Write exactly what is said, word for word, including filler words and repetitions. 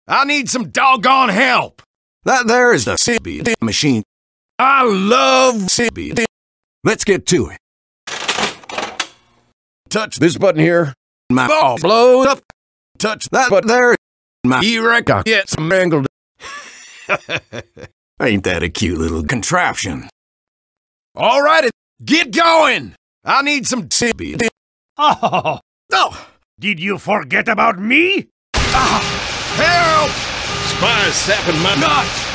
I need some doggone help. That there is the C B D machine. I love C B D. Let's get to it. Touch this button here. My ball blows up. Touch that button there. My erector gets mangled. Ain't that a cute little contraption? All right, get going. I need some C B D. Oh, Oh, did you forget about me? ah, help! Spies sapping my nuts.